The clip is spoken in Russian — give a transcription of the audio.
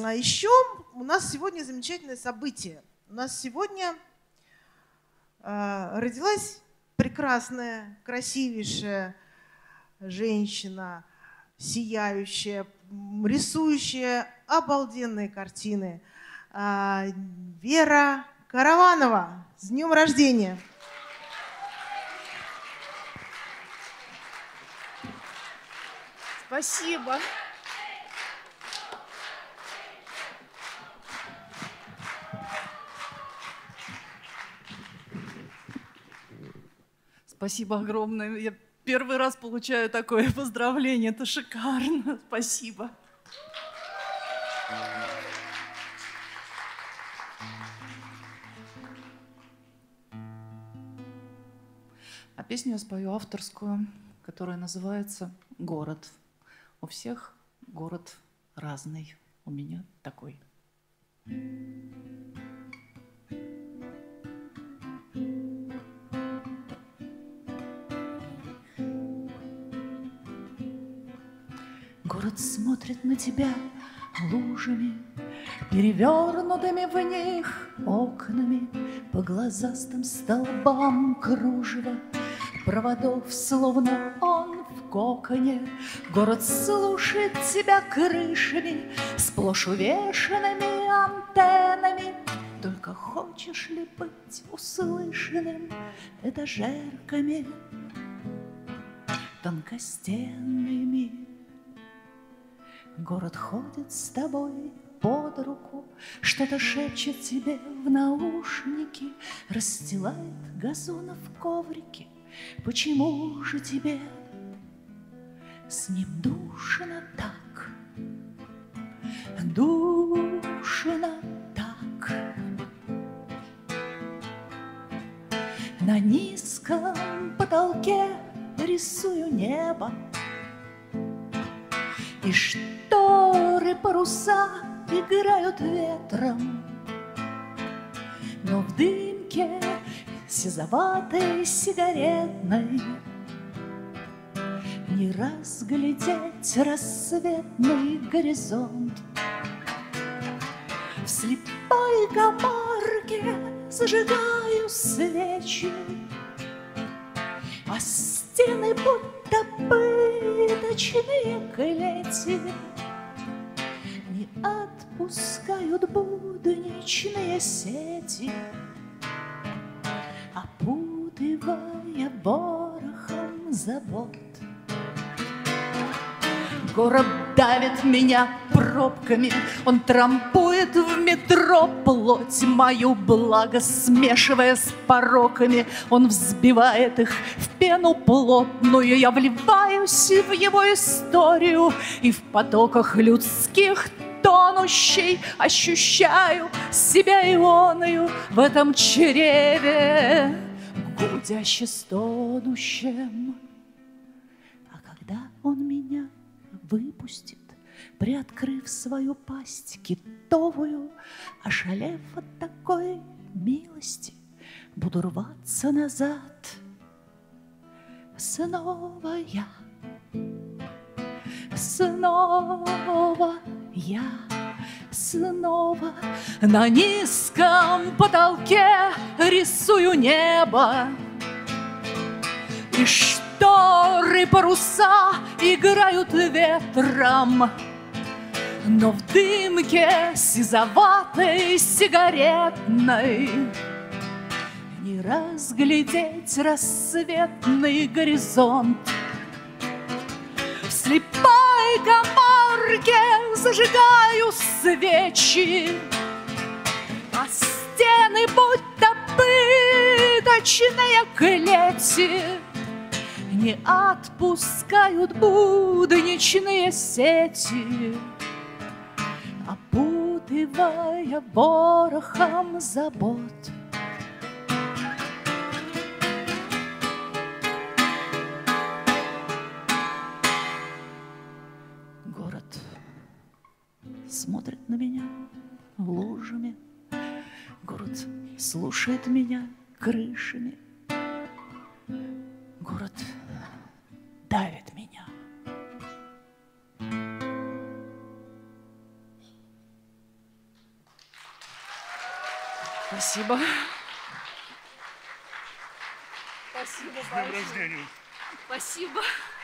конечно. А еще у нас сегодня замечательное событие. У нас сегодня родилась прекрасная, красивейшая женщина, сияющая, рисующая обалденные картины. Вера Караванова. С днем рождения! Спасибо. Спасибо огромное. Я первый раз получаю такое поздравление. Это шикарно. Спасибо. А песню я спою авторскую, которая называется «Город». У всех город разный, у меня такой. Город смотрит на тебя лужами, перевернутыми в них окнами, по глазастым столбам кружева проводов, словно он в коконе. Город слушает тебя крышами, сплошь увешанными антеннами. Только хочешь ли быть услышанным этажерками тонкостенными? Город ходит с тобой под руку, что-то шепчет тебе в наушники, расстилает газонов коврики. Почему же тебе с ним душно так? Душно так. На низком потолке рисую небо, и шторы, паруса играют ветром, но в дымке сизоватой сигаретной не разглядеть рассветный горизонт. В слепой гамарке зажигаю свечи, а стены будто пыточные клети не отпускают будничные сети, опутывая ворохом забот. Город давит меня пробками, он трамбует в метро плоть мою, благо смешивая с пороками. Он взбивает их в пену плотную, я вливаюсь в его историю, и в потоках людских тонущей ощущаю себя ионою в этом чреве, гудяще стонущем. А когда он меня выпустит, приоткрыв свою пасть китовую, ошалев от такой милости, буду рваться назад. Снова я, снова я, снова на низком потолке рисую небо, и шторы, паруса играют ветром, но в дымке сизоватой сигаретной не разглядеть рассветный горизонт. В слепой каморке зажигаю свечи, а стены будто пыточные клети не отпускают будничные сети, опутывая ворохом забот. Город смотрит на меня лужами, город слушает меня крышами, город давит меня. Спасибо. Спасибо С днем рождения. Спасибо.